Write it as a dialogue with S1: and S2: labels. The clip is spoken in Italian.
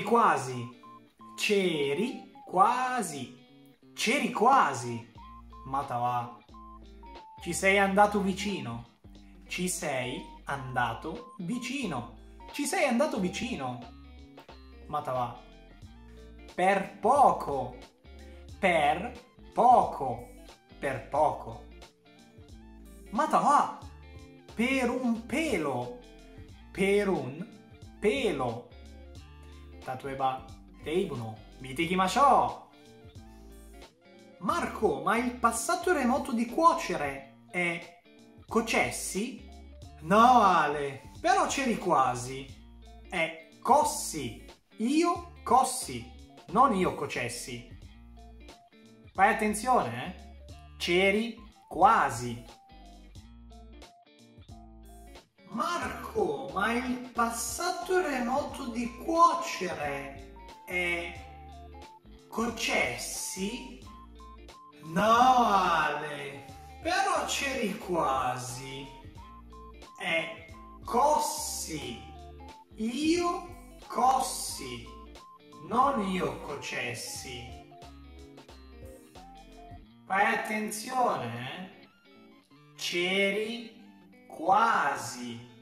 S1: quasi. C'eri quasi. C'eri quasi. Ma ta va. Ci sei andato vicino. Ci sei andato vicino. Ci sei andato vicino. Ma ta va. Per poco. Per poco. Per poco. Ma ta va. Per un pelo. Per un pelo. Tatueba teibuno mitekimashou. Marco, ma il passato remoto di cuocere è cocessi? No, Ale, però c'eri quasi. È cossi. Io cossi, non io cocessi. Fai attenzione, eh? C'eri quasi. Marco, ma il passato remoto di cuocere è cocessi? No, Ale, però c'eri quasi. È cossi. Io cossi, non io cocessi. Fai attenzione, eh? C'eri quasi.